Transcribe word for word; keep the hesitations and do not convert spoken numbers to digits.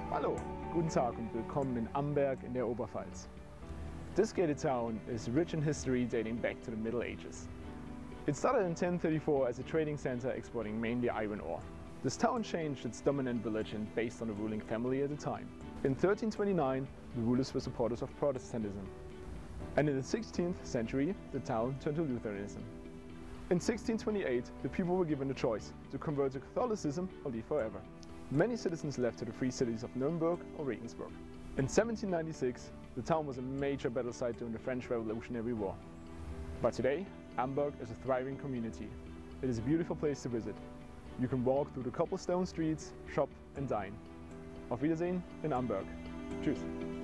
Hallo, guten Tag und willkommen in Amberg in der Oberpfalz. This gated town is rich in history dating back to the Middle Ages. It started in ten thirty-four as a trading center exporting mainly iron ore. This town changed its dominant religion based on the ruling family at the time. In thirteen twenty-nine, the rulers were supporters of Protestantism. And in the sixteenth century, the town turned to Lutheranism. In sixteen twenty-eight, the people were given a choice to convert to Catholicism or leave forever. Many citizens left to the free cities of Nuremberg or Regensburg. In seventeen ninety-six, the town was a major battle site during the French Revolutionary War. But today, Amberg is a thriving community. It is a beautiful place to visit. You can walk through the cobblestone streets, shop and dine. Auf Wiedersehen in Amberg. Tschüss.